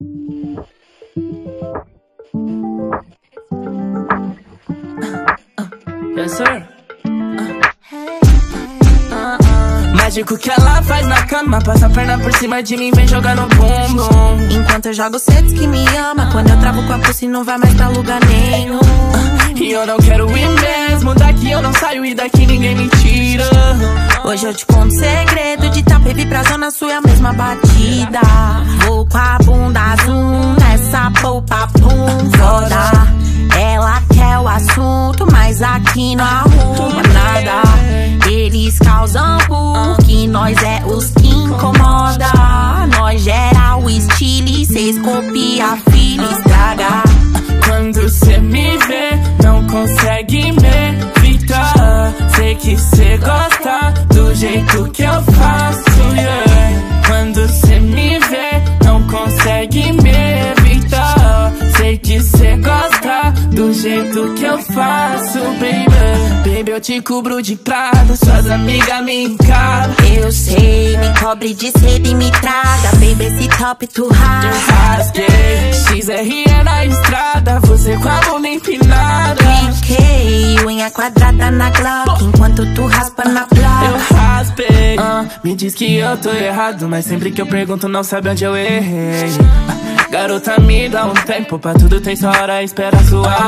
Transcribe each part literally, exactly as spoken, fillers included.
Yes, sir. Mágico que ela faz na cama, passa a perna por cima de mim, vem jogar no bumbum. Enquanto eu jogo, cê diz que me ama. Quando eu travo com a pussy, não vai mais pra lugar nenhum. E eu não quero ir mesmo, daqui eu não saio e daqui ninguém me tira. Hoje eu te conto segredo, de Itapevi pra Zona Sul é a mesma batida. Vou com a bunda zoom, nessa polpa pum, foda. Ela quer o assunto, mas aqui não arruma nada. Eles causam porque nós é os que incomoda. Nós gera o estilo e cês copia, filho, estraga. Quando cê me vê, não consegue me evitar. Sei que cê gosta do jeito que eu faço, yeah. Quando cê me vê, não consegue me evitar. Sei que cê gosta do jeito que eu faço, baby. Baby, eu te cubro de prata, suas amigas me encaram. Eu sei, me cobre de seda e me traga. Baby, esse top tu rasga. Rasguei, X R E na estrada, você com a bunda empinada. Fiquei, unha quadrada na Glock, enquanto tu raspa na placa. Eu raspei, uh, me diz que eu tô errado, mas sempre que eu pergunto não sabe onde eu errei. uh, Garota, me dá um tempo, pra tudo tem sua hora, espera a sua.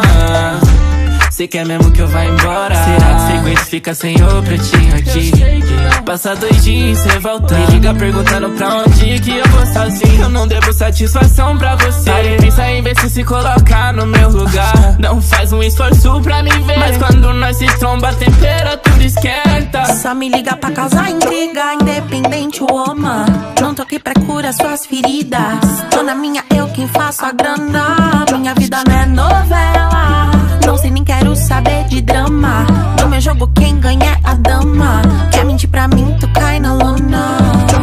Cê quer mesmo que eu vá embora? Será que cê aguenta e fica sem o pretinho aqui? Passa dois dias e cê volta, me liga perguntando pra onde que eu vou sozinho. Eu não devo satisfação pra você. Aí pensa em ver se se colocar no meu lugar. Não faz um esforço pra me ver, mas quando nós se tromba a temperatura esquenta. Só me liga pra causar intriga, independente woman. Não tô aqui pra curar suas feridas. Tô na minha, eu quem faço a grana. Minha vida não é novela, não sei nem quero saber de drama. No meu jogo quem ganha é a dama. Quer mentir pra mim, tu cai na lona.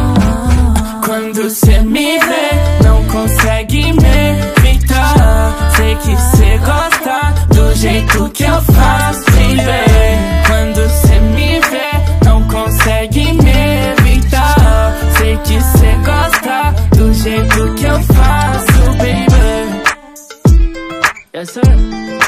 Quando cê me vê, não consegue me evitar. Sei que cê gosta do jeito que eu faço, baby. Quando cê me vê, não consegue me evitar. Sei que cê gosta do jeito que eu faço, baby. Yes, sir.